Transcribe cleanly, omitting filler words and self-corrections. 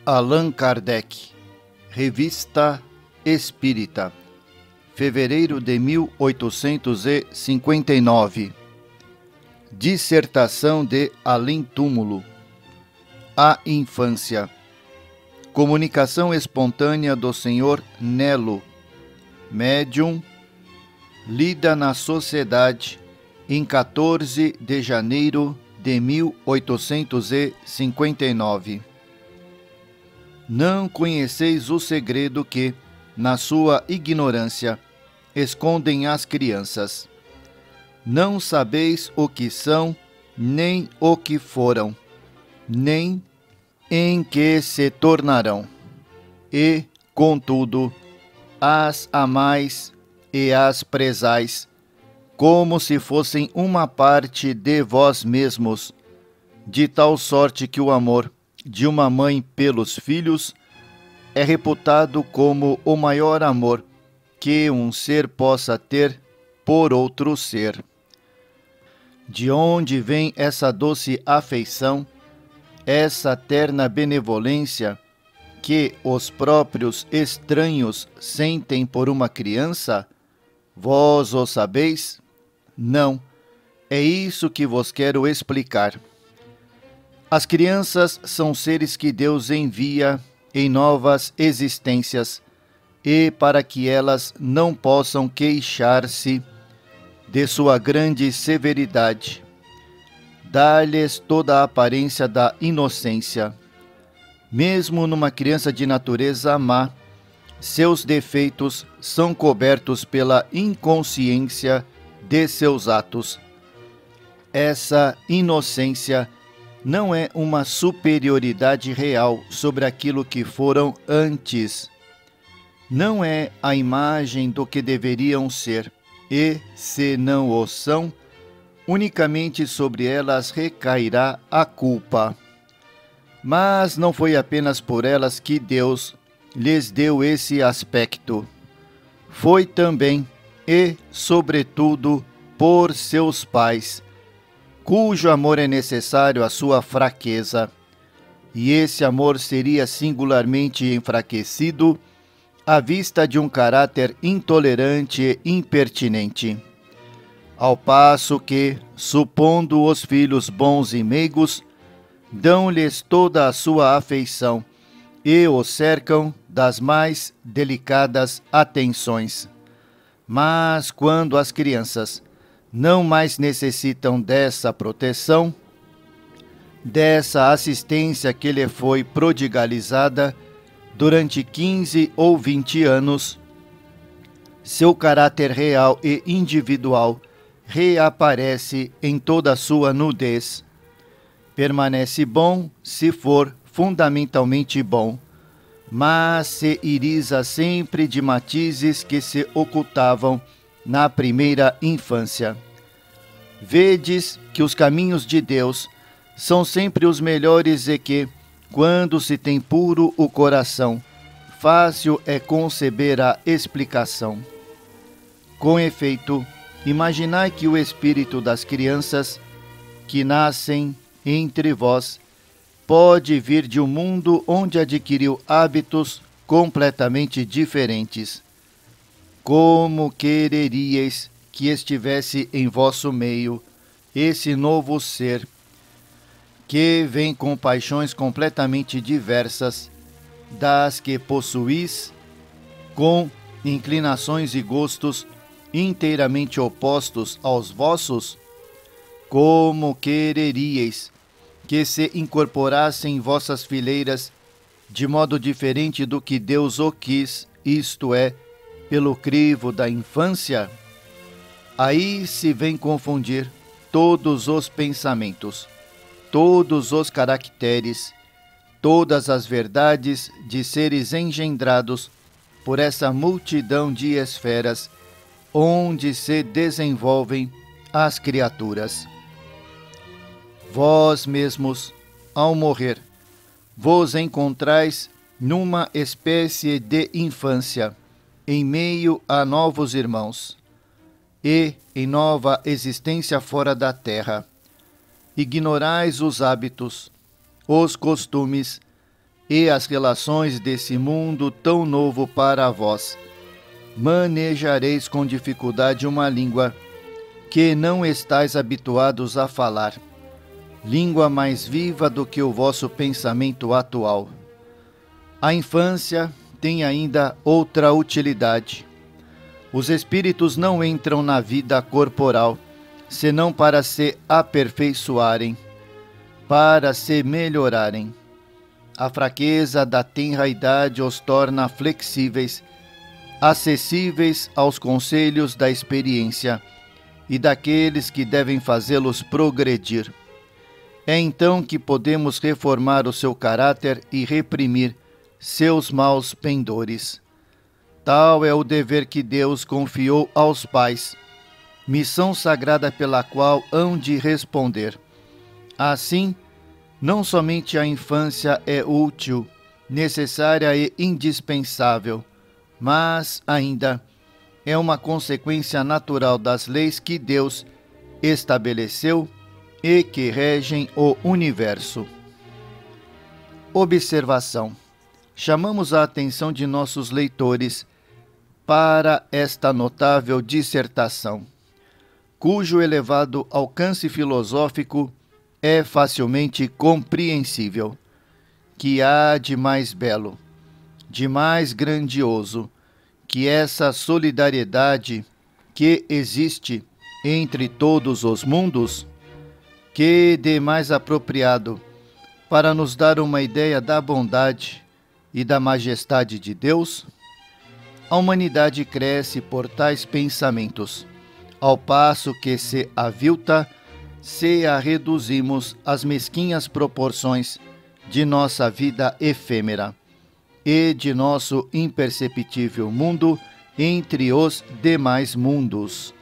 Allan Kardec, Revista Espírita, fevereiro de 1859. Dissertação de Além Túmulo. A infância. Comunicação espontânea do Sr. Nelo, médium, lida na sociedade em 14 de janeiro de 1859. Não conheceis o segredo que, na sua ignorância, escondem as crianças. Não sabeis o que são, nem o que foram, nem em que se tornarão. E, contudo, as amais e as prezais, como se fossem uma parte de vós mesmos, de tal sorte que o amor de uma mãe pelos filhos é reputado como o maior amor que um ser possa ter por outro ser. De onde vem essa doce afeição, essa terna benevolência que os próprios estranhos sentem por uma criança? Vós o sabeis? Não, é isso que vos quero explicar. As crianças são seres que Deus envia em novas existências e para que elas não possam queixar-se de sua grande severidade. Dá-lhes toda a aparência da inocência. Mesmo numa criança de natureza má, seus defeitos são cobertos pela inconsciência de seus atos. Essa inocência não é uma superioridade real sobre aquilo que foram antes. Não é a imagem do que deveriam ser, e, se não o são, unicamente sobre elas recairá a culpa. Mas não foi apenas por elas que Deus lhes deu esse aspecto. Foi também, e sobretudo, por seus pais, cujo amor é necessário à sua fraqueza, e esse amor seria singularmente enfraquecido à vista de um caráter intolerante e impertinente. Ao passo que, supondo os filhos bons e meigos, dão-lhes toda a sua afeição e os cercam das mais delicadas atenções. Mas quando as crianças não mais necessitam dessa proteção, dessa assistência que lhe foi prodigalizada durante 15 ou 20 anos, seu caráter real e individual reaparece em toda a sua nudez. Permanece bom se for fundamentalmente bom, mas se iriza sempre de matizes que se ocultavam na primeira infância. Vedes que os caminhos de Deus são sempre os melhores e que, quando se tem puro o coração, fácil é conceber a explicação. Com efeito, imaginai que o espírito das crianças que nascem entre vós pode vir de um mundo onde adquiriu hábitos completamente diferentes. Como quereríeis que estivesse em vosso meio esse novo ser, que vem com paixões completamente diversas das que possuís, com inclinações e gostos inteiramente opostos aos vossos? Como quereríeis que se incorporassem em vossas fileiras de modo diferente do que Deus o quis, isto é, pelo crivo da infância? Aí se vem confundir todos os pensamentos, todos os caracteres, todas as verdades de seres engendrados por essa multidão de esferas onde se desenvolvem as criaturas. Vós mesmos, ao morrer, vos encontrais numa espécie de infância, em meio a novos irmãos, e em nova existência fora da terra. Ignorais os hábitos, os costumes e as relações desse mundo tão novo para vós. Manejareis com dificuldade uma língua que não estáis habituados a falar, língua mais viva do que o vosso pensamento atual. A infância tem ainda outra utilidade. Os espíritos não entram na vida corporal, senão para se aperfeiçoarem, para se melhorarem. A fraqueza da tenra idade os torna flexíveis, acessíveis aos conselhos da experiência e daqueles que devem fazê-los progredir. É então que podemos reformar o seu caráter e reprimir seus maus pendores. Tal é o dever que Deus confiou aos pais, missão sagrada pela qual hão de responder. Assim, não somente a infância é útil, necessária e indispensável, mas ainda é uma consequência natural das leis que Deus estabeleceu e que regem o universo. Observação: chamamos a atenção de nossos leitores para esta notável dissertação, cujo elevado alcance filosófico é facilmente compreensível. Que há de mais belo, de mais grandioso, que essa solidariedade que existe entre todos os mundos? Que de mais apropriado para nos dar uma ideia da bondade e da majestade de Deus? A humanidade cresce por tais pensamentos, ao passo que se avilta se a reduzimos às mesquinhas proporções de nossa vida efêmera e de nosso imperceptível mundo entre os demais mundos.